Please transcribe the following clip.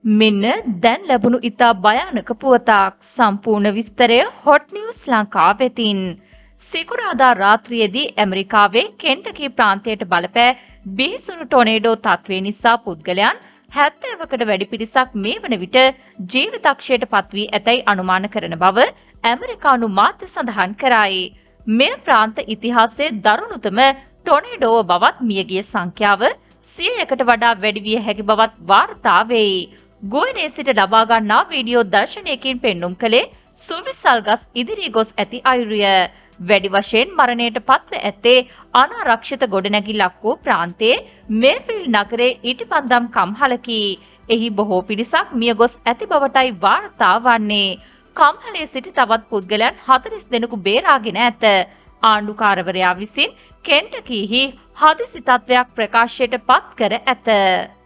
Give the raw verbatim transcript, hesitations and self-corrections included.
මෙන්න දැන් ලැබුණු ඉතා භයානක පුවතක්. සම්පූර්ණ විස්තරය හොට් නිවුස් ලංකා වෙතින්. සිකුරාදා රාත්‍රියේදී ඇමරිකාවේ කෙන්ටකි ප්‍රාන්තයට බලපෑ බිහිසුණු ටොනේඩෝ තත්ත්වය නිසා පුද්ගලයන් හැත්තෑවකට වැඩි පිරිසක් මේ වන විට ජීවිතක්ෂයට පත්වී ඇතැයි අනුමාන කරන බව ඇමරිකානු මාධ්‍ය සඳහන් කරයි. මේ ප්‍රාන්ත ඉතිහාසයේ දරුණුතම ටොනේඩෝව බවත් මියගිය සංඛ්‍යාව සියයකට වඩා වැඩි විය හැකි බවත් වාර්තා වෙයි. ගුවනේ සිට ලබා ගන්නා වීඩියෝ දර්ශනයකින් පෙන්눔 කළේ සුවිසල්ගස් ඉදිරී ගොස් ඇති අයුරිය. වැඩි වශයෙන් මරණයට පත්ව ඇත්තේ අනාරක්ෂිත ගොඩනැගිල්ලක් වූ ප්‍රාන්තයේ මේෆිල් නගරයේ ඉටිපන්දම් කම්හලකි. එහි බොහෝ පිරිසක් මිය ගොස් ඇති බවටයි වාර්තා වන්නේ. කම්හලේ සිටි තවත් පුද්ගලයන් හතළිස් දෙනෙකු බේරාගෙන ඇත. ආණ්ඩුකාරවරයා විසින් කෙන්ටකීහි හදිසි තත්ත්වයක් ප්‍රකාශයට පත් කර ඇත.